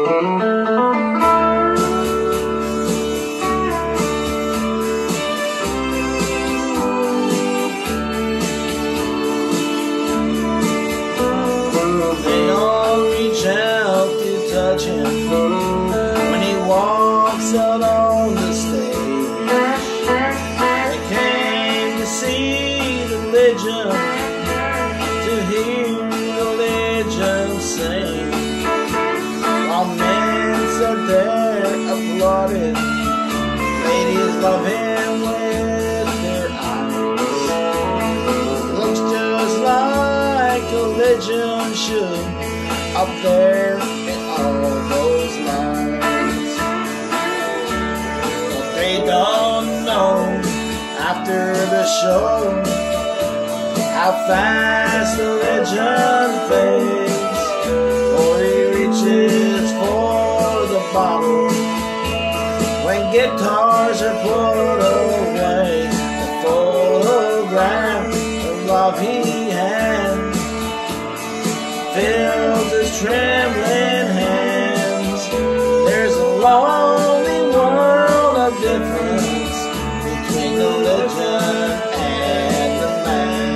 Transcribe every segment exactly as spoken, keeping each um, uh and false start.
They all reach out to touch him when he walks out on the stage. They came to see the legend, to hear the legend sing. While men sat there applauding, ladies love him with their eyes. Looks just like a legend should, up there in all those lines. But they don't know after the show how fast the legend fades, for he reaches for the bottle when guitars are put away. The photograph of love he had fills his trembling hands. There's a lonely world of difference between the legend and the man.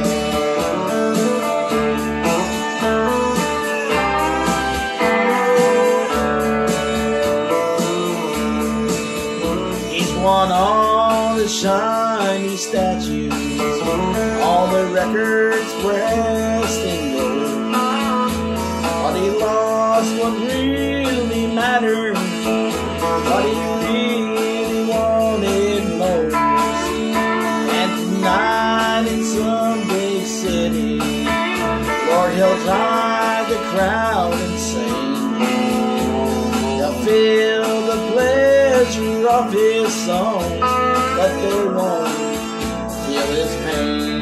He's won all the shiny statues, all the records pressed in gold. But he lost what really mattered, what he really wanted most. And tonight in some big city, Lord, he'll drive the crowd insane. They'll feel the pleasure of his song, but they won't feel his pain,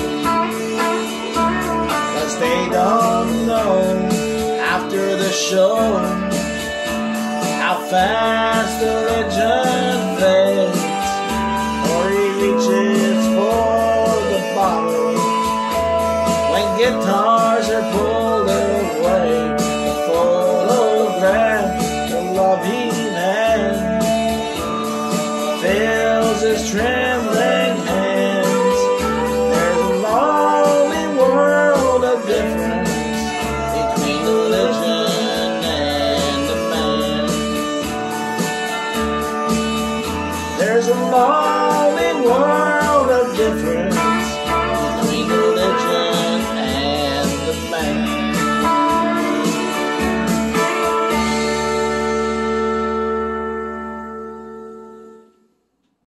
'cause they don't know after the show how fast the legend fades.